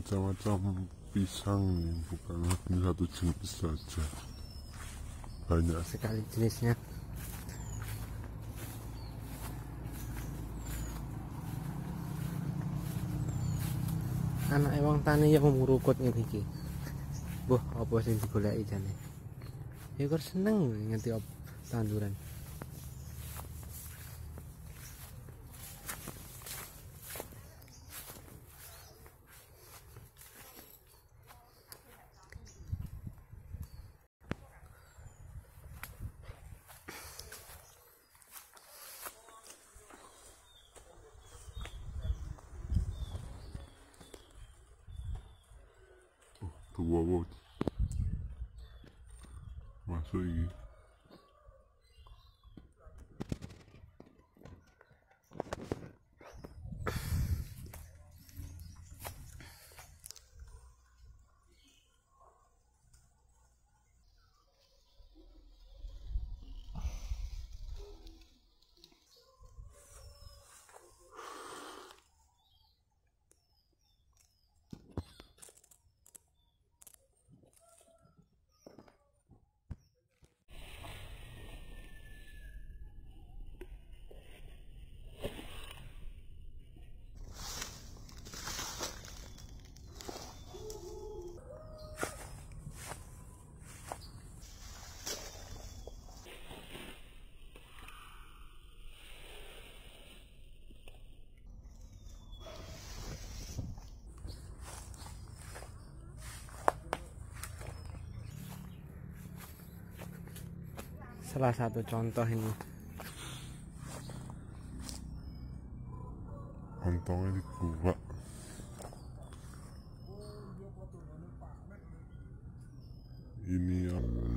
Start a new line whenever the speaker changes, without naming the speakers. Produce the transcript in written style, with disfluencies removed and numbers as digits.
macam-macam pisang, bukan hanya satu jenis saja, banyak
sekali jenisnya. Anak wong tani yang murukut ngene iki. Boh, apa sing digoleki jane? Ya kok seneng ngerti tanduran.
dua watt masuk ini.
Salah satu contoh ini.
Kantongnya dibuka. Ini